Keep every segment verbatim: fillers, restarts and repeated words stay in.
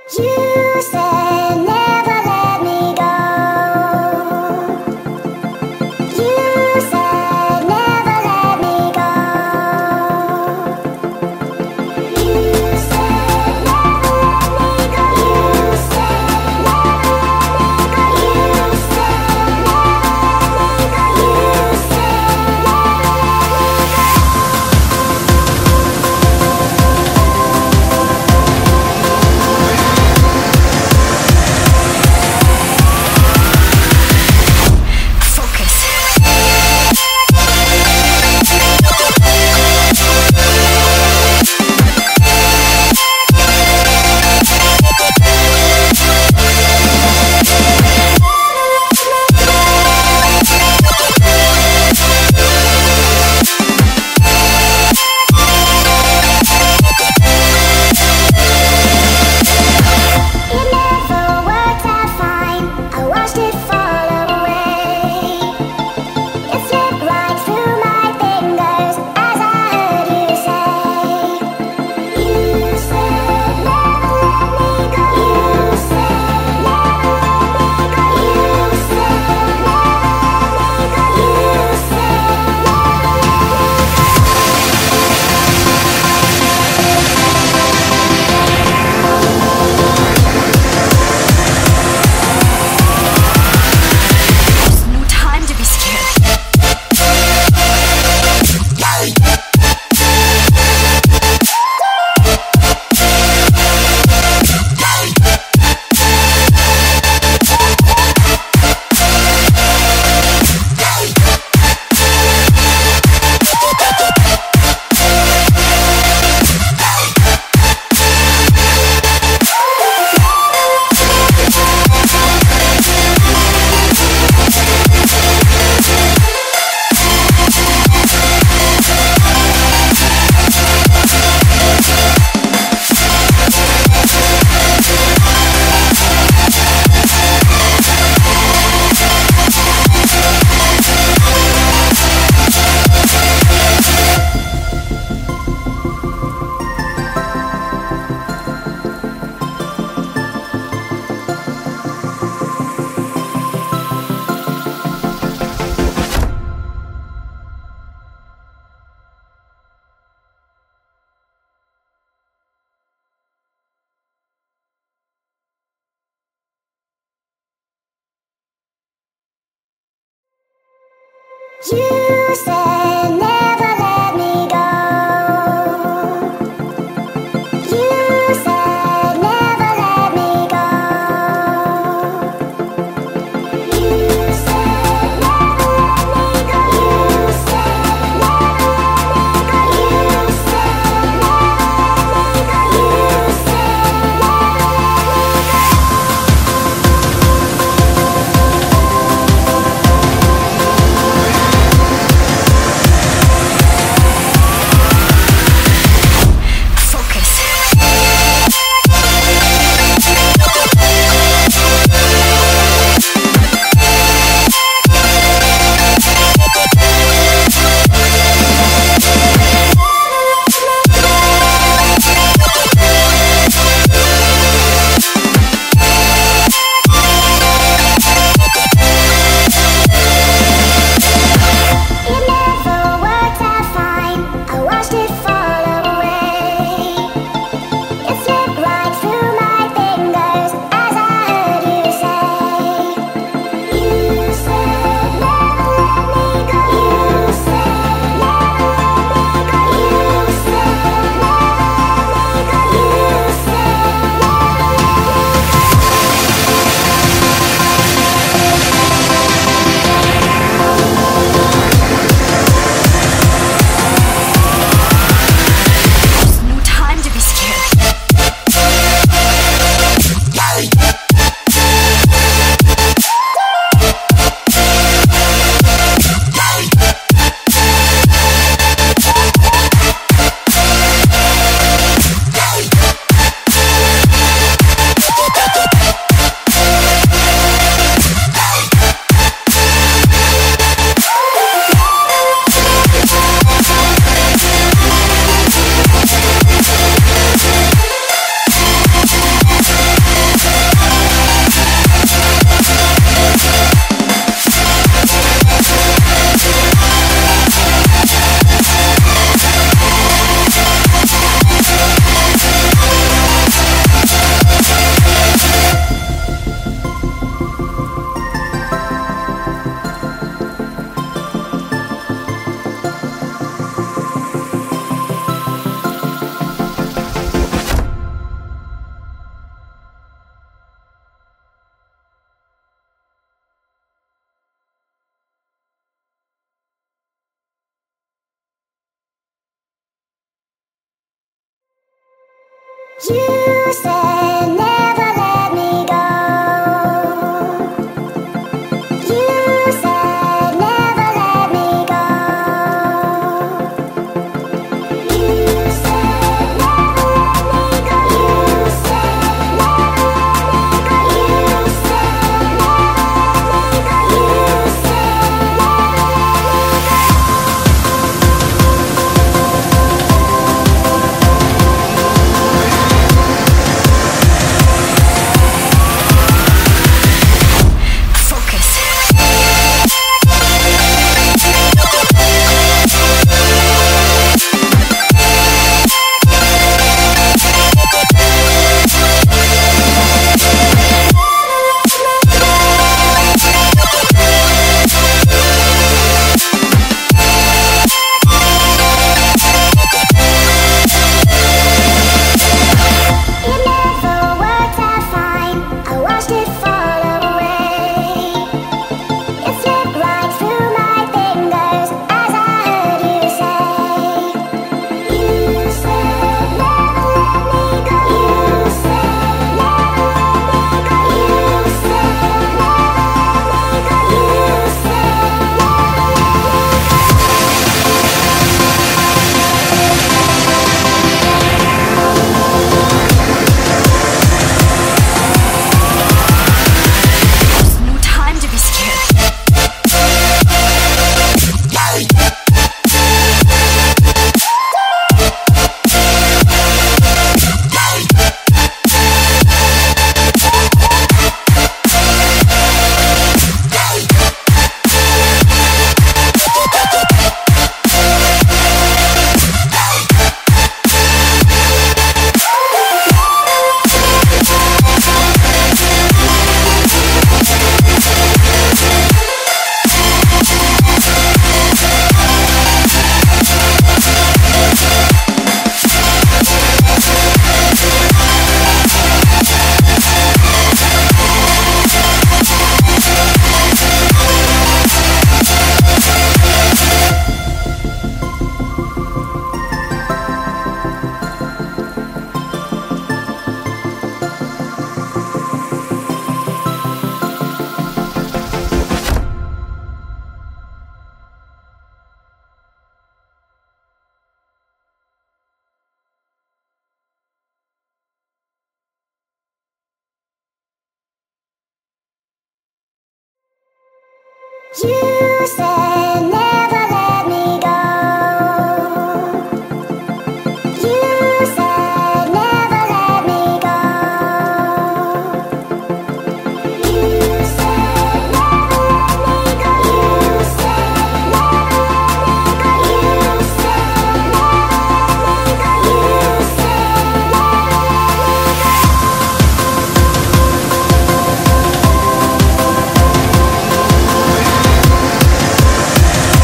You said never let me go. You said never let me go. You said never let me go. You said never let me go. You said never let me go. You said You said never let me go. You said never let me go. You said never let me go. You said never let me go. You said never let me go. You said never let me go. You said never let me go. You said never let me go. You said never let me go. You said never let me go. You said never let me go. You said never You said never let me go. You said never let me go. You said never let me go. You said never let me go. You said never let me go. You said never let me go.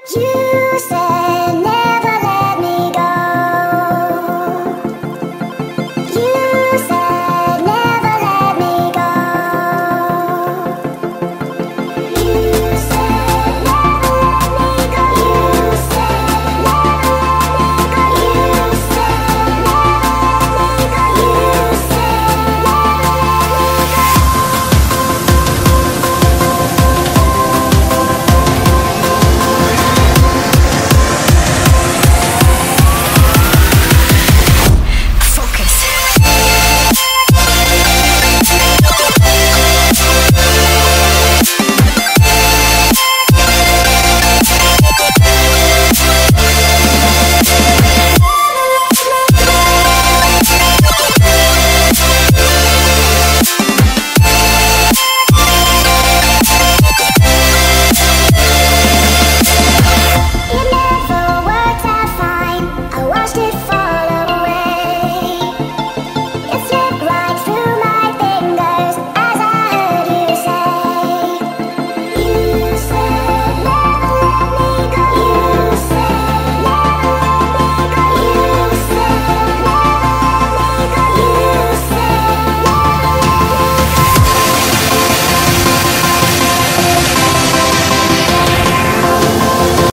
You say